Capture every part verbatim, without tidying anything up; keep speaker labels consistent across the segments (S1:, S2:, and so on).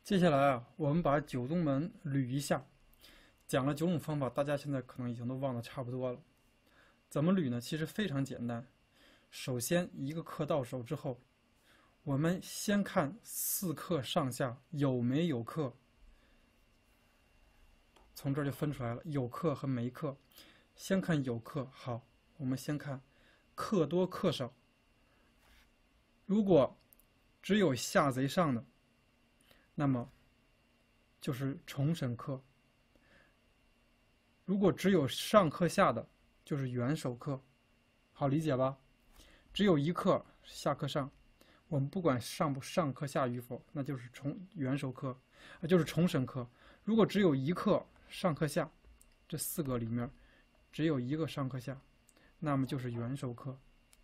S1: 接下来啊，我们把九宗门捋一下，讲了九种方法，大家现在可能已经都忘得差不多了。怎么捋呢？其实非常简单。首先，一个课到手之后，我们先看四课上下有没有课，从这儿就分出来了，有课和没课。先看有课，好，我们先看课多课少。如果只有下贼上的，那么就是重审课；如果只有上课下的，就是元首课。好理解吧？只有一课下课上，我们不管上不上课下与否，那就是重元首课，啊，就是重审课。如果只有一课上课下，这四个里面只有一个上课下，那么就是元首课。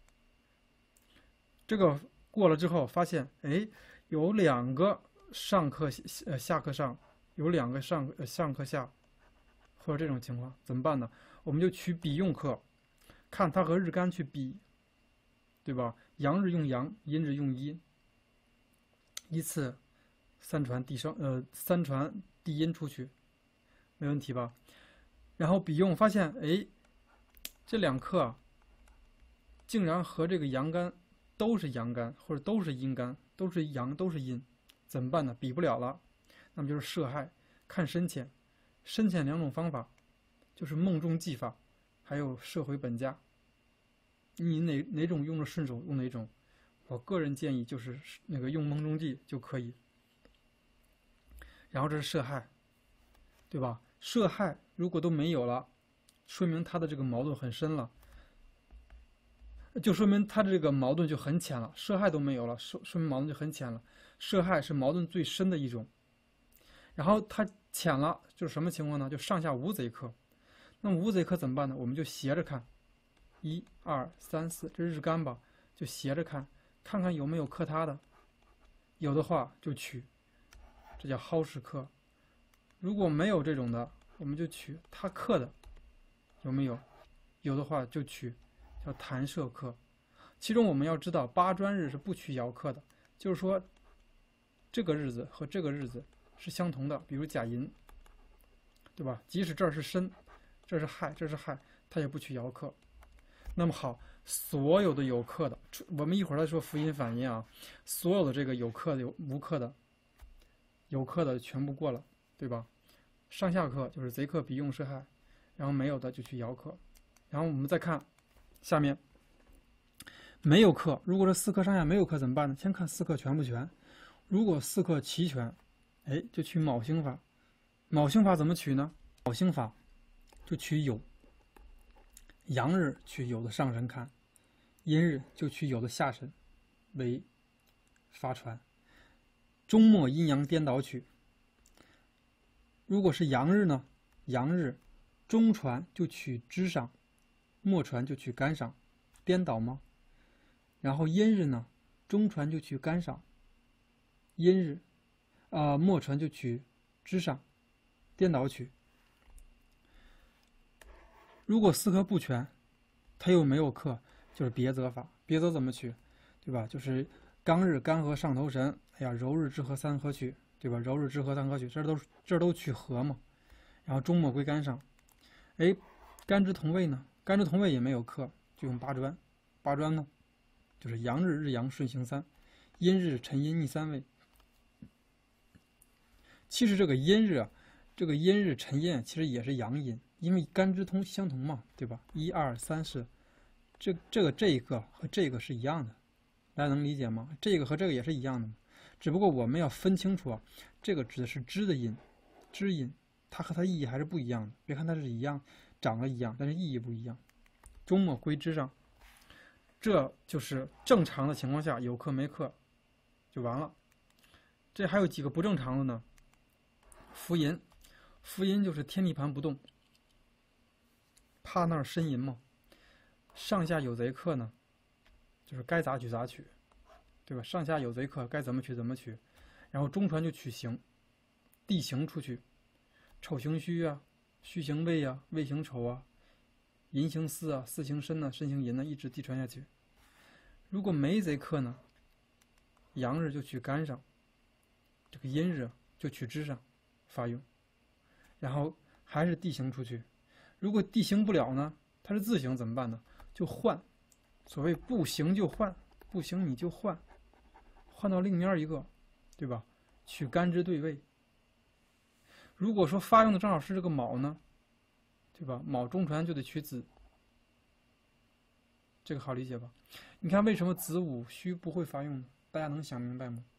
S1: 这个过了之后，发现哎，有两个上课呃下课上，有两个上呃上课下，或者这种情况怎么办呢？我们就取比用课，看它和日干去比，对吧？阳日用阳，阴日用阴，依次三传递生呃三传递阴出去，没问题吧？然后比用发现，哎，这两课啊，竟然和这个阳干都是阳干，或者都是阴干，都是阳都是阴，怎么办呢？比不了了，那么就是涉害，看深浅，深浅两种方法，就是梦中技法，还有摄回本家。你哪哪种用着顺手用哪种，我个人建议就是那个用梦中计就可以。然后这是涉害，对吧？涉害如果都没有了，说明他的这个矛盾很深了，就说明他的这个矛盾就很浅了。涉害都没有了，说说明矛盾就很浅了。涉害是矛盾最深的一种。然后它浅了，就是什么情况呢？就上下无贼克。那么无贼克怎么办呢？我们就斜着看，一二三四，这日干吧，就斜着看，看看有没有克他的，有的话就取，这叫蒿氏克。如果没有这种的，我们就取他克的，有没有？有的话就取，叫弹射克。其中我们要知道，八专日是不取爻克的，就是说这个日子和这个日子是相同的，比如甲寅，对吧？即使这儿是申，这是亥，这是亥，它也不取爻克。那么好，所有的有克的，我们一会儿再说福音反音啊，所有的这个有克的、有无克的、有克的全部过了，对吧？上下克就是贼克比用涉害，然后没有的就去爻克。然后我们再看下面没有克，如果这四克上下没有克怎么办呢？先看四克全不全，如果四克齐全，哎，就取卯星法。卯星法怎么取呢？卯星法就取酉，阳日取酉的上神看，阴日就取酉的下神为发传，中末阴阳颠倒取。如果是阳日呢？阳日中传就取支上，末传就取干上，颠倒吗？然后阴日呢？中传就取干上，阴日啊、呃、末传就取支上，颠倒取。如果四克不全，它又没有克，就是别则法。别则怎么取？对吧？就是刚日干合上头神，哎呀，柔日支合三合取，对吧？柔日支合三合取，这都这都取合嘛。然后中末归干上，哎，干支同位呢？干支同位也没有克，就用八专。八专呢，就是阳日日阳顺行三，阴日辰阴逆三位。其实这个阴日啊，这个阴日辰阴其实也是阳阴，因为干支同相同嘛，对吧？一二三四，这这个这个和这个是一样的，大家能理解吗？这个和这个也是一样的，只不过我们要分清楚啊，这个指的是支的阴，支阴，它和它意义还是不一样的。别看它是一样，长得一样，但是意义不一样。中末归支上，这就是正常的情况下有克没克就完了。这还有几个不正常的呢？伏吟，伏吟就是天地盘不动，怕那儿呻吟嘛。上下有贼克呢，就是该咋取咋取，对吧？上下有贼克，该怎么取怎么取。然后中传就取形，地形出去，丑行戌啊，戌行未啊，未行丑啊，寅行巳啊，巳行申呢、啊，申行寅呢、啊，一直地传下去。如果没贼克呢，阳日就取干上，这个阴日就取支上发用，然后还是地行出去。如果地行不了呢，它是自行怎么办呢？就换，所谓不行就换，不行你就换，换到另面一个，对吧？取干支对位。如果说发用的正好是这个卯呢，对吧？卯中传就得取子，这个好理解吧？你看为什么子午戌不会发用呢？大家能想明白吗？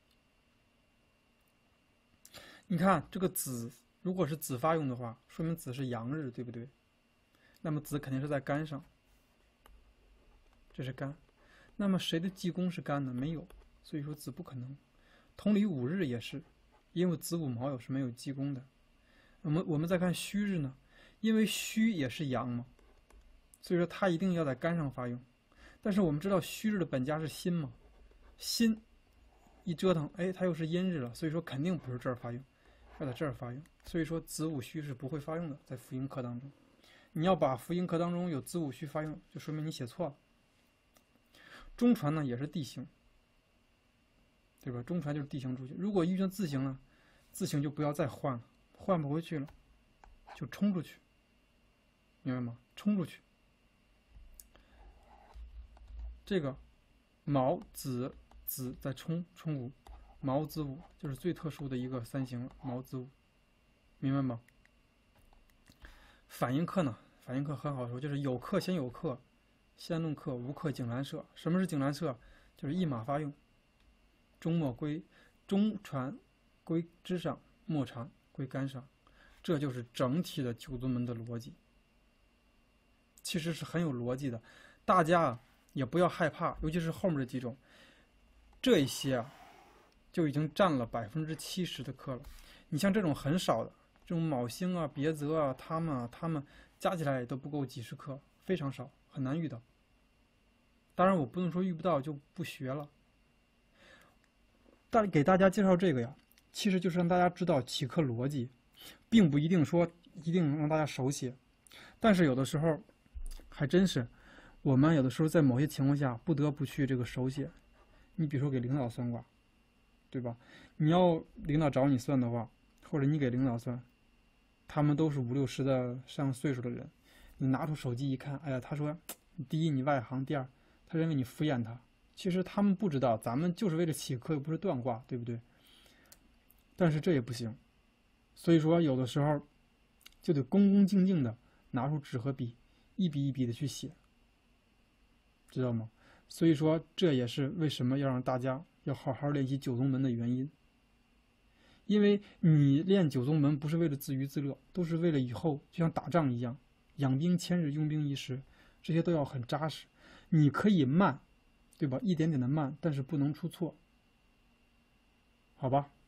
S1: 你看这个子，如果是子发用的话，说明子是阳日，对不对？那么子肯定是在干上，这是干。那么谁的济公是干呢？没有，所以说子不可能。同理，午日也是，因为子午卯酉是没有济公的。我们我们再看戌日呢，因为戌也是阳嘛，所以说它一定要在干上发用。但是我们知道戌日的本家是辛嘛，辛一折腾，哎，它又是阴日了，所以说肯定不是这儿发用，要在这儿发用。所以说子午戌是不会发用的，在辅音课当中。你要把辅音课当中有子午戌发用，就说明你写错了。中传呢也是地行，对吧？中传就是地行出去。如果遇见自行呢，自行就不要再换了，换不回去了，就冲出去，明白吗？冲出去。这个卯子子再冲冲午，卯子午就是最特殊的一个三行了，卯子午，明白吗？反应课呢？反应课很好说，就是有课先有课，先论课，无课井栏社。什么是井栏社？就是一马发用，中末归中传归支上，末传归干上，这就是整体的九宗门的逻辑。其实是很有逻辑的，大家啊也不要害怕，尤其是后面这几种，这一些啊就已经占了百分之七十的课了。你像这种很少的，这种卯星啊、别泽啊，他们啊，他们加起来也都不够几十课，非常少，很难遇到。当然，我不能说遇不到就不学了。但给大家介绍这个呀，其实就是让大家知道起课逻辑，并不一定说一定能让大家手写，但是有的时候还真是，我们有的时候在某些情况下不得不去这个手写。你比如说给领导算卦，对吧？你要领导找你算的话，或者你给领导算，他们都是五六十的上岁数的人，你拿出手机一看，哎呀，他说第一你外行，第二他认为你敷衍他。其实他们不知道，咱们就是为了起课，又不是断卦，对不对？但是这也不行，所以说有的时候就得恭恭敬敬的拿出纸和笔，一笔一笔的去写，知道吗？所以说这也是为什么要让大家要好好练习九宗门的原因。因为你练九宗门不是为了自娱自乐，都是为了以后就像打仗一样，养兵千日，用兵一时，这些都要很扎实。你可以慢，对吧？一点点的慢，但是不能出错，好吧？